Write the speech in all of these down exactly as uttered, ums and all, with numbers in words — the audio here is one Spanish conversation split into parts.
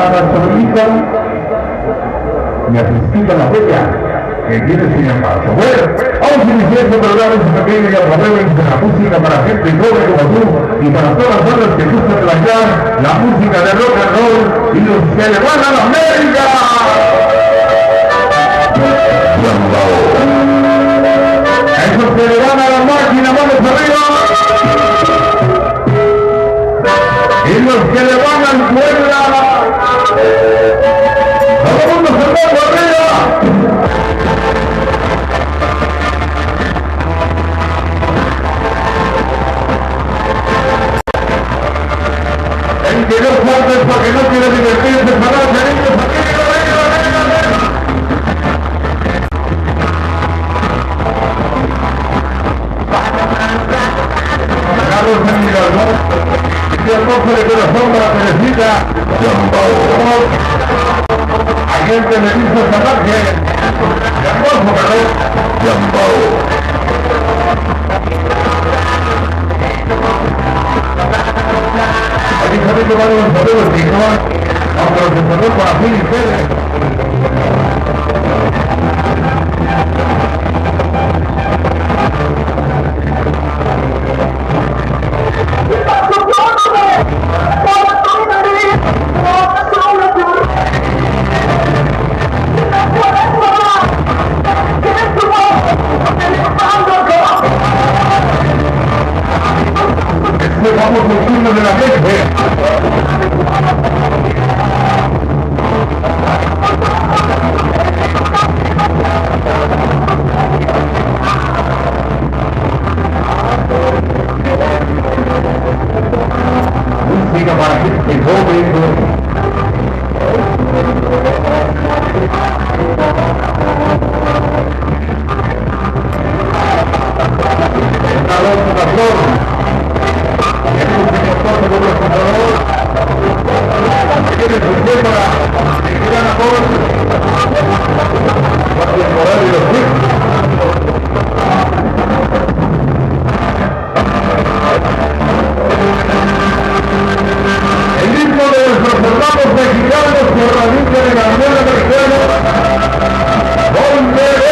nuestro hijito, mi asistito en la feria, que tiene sin embargo. Bueno, vamos a iniciar este programa en su pequeño y aprovechen de la música para gente joven como tú y para todas las bandas que gustan bailar la música de rock and roll y los que le van a la América. Esos que le van a la máquina, manos arriba. Y los que le van al puebla. Todo el mundo saltando arriba. El que no falta es para que no quiera divertirse, para los niños aquí, arriba, arriba, arriba. Carlos amigos, ¿no? Y el mozo de corazón para Teresita. Hay gente que me dice esta noche. Yambao, perdón. Yambao. Aquí sabéis que van los saludos que no, aunque los encerró por aquí y ustedes. Vamos al turno de la gente. Música para gente joven. El ritmo de nuestros hermanos mexicanos que radican en la Unión Americana. Volveré.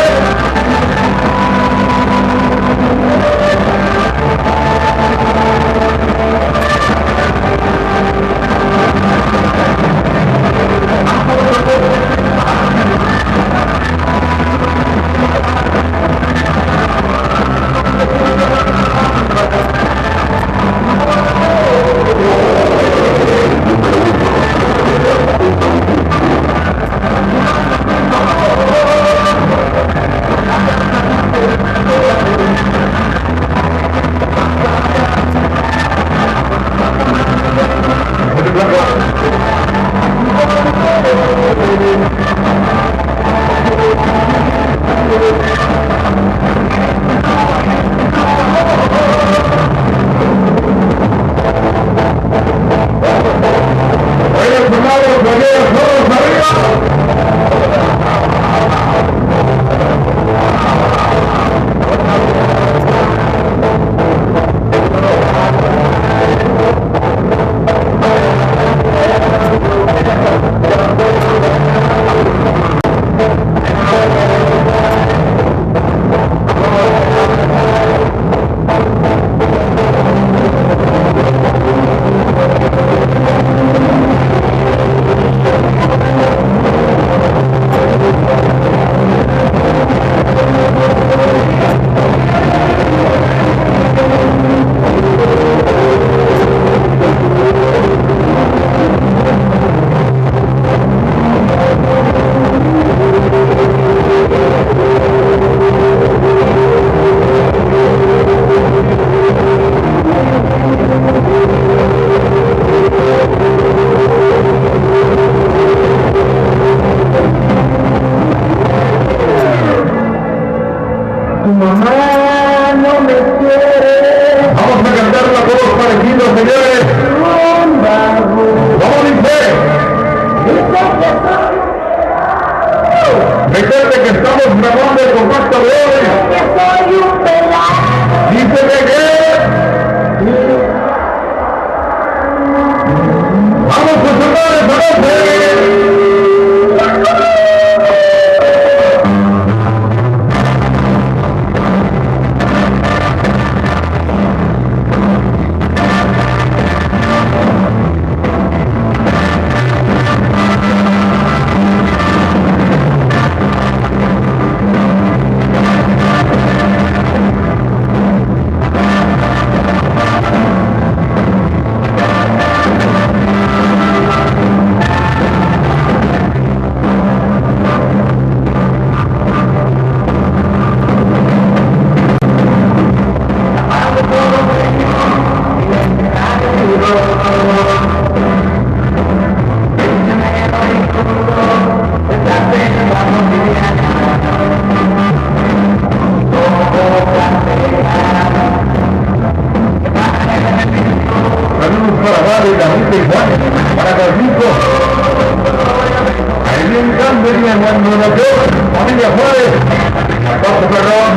Recuerde que estamos grabando el compacto de hoy. Que soy un pelado. Dice que qué. Vamos a sonar esta noche. para Francisco. Ahí bien Campería cuando lo veo, familia Juárez. Paso perdón.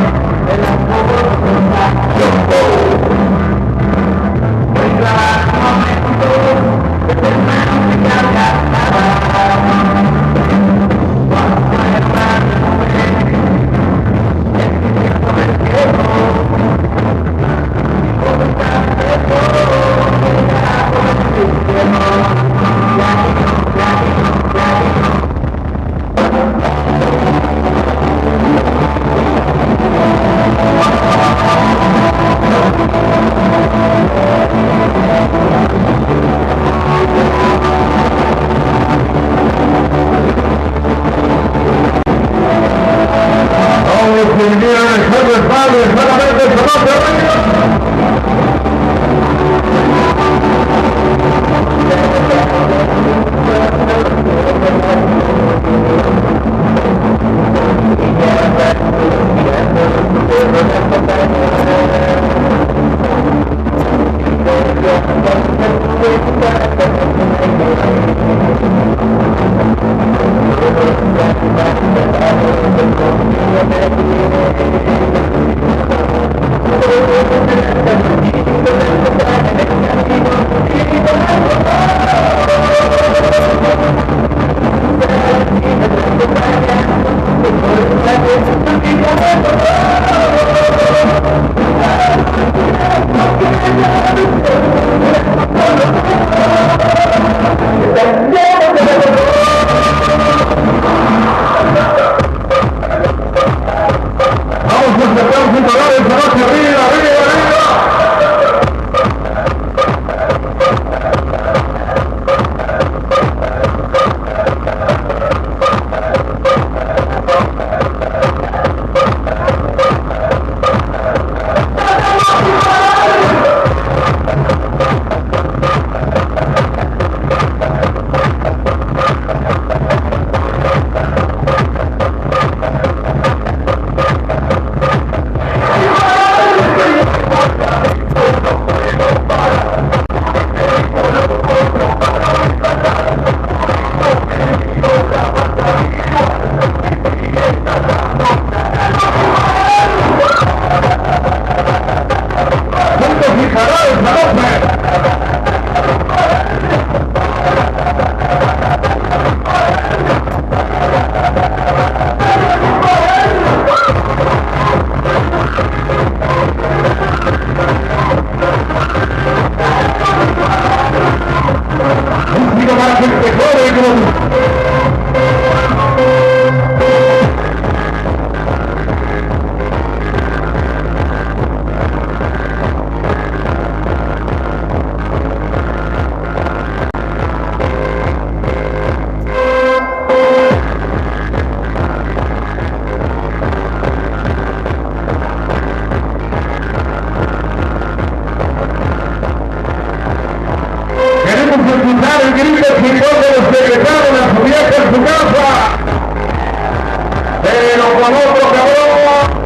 El grito chingón de los secretarios a su viaje en su casa, pero con otro cabrón.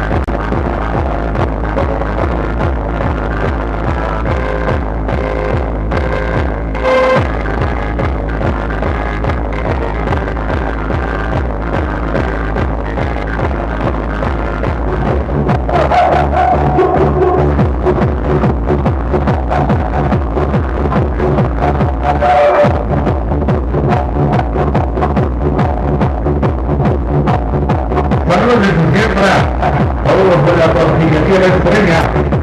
De su tierra, todos de la tortillería extrema,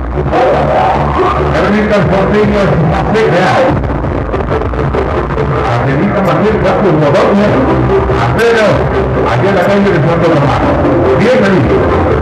Ermitas Porteños Maceca, Angelita Manuel Castro Rodón, Acero, aquí en la calle de Santo Tomás. Bienvenidos.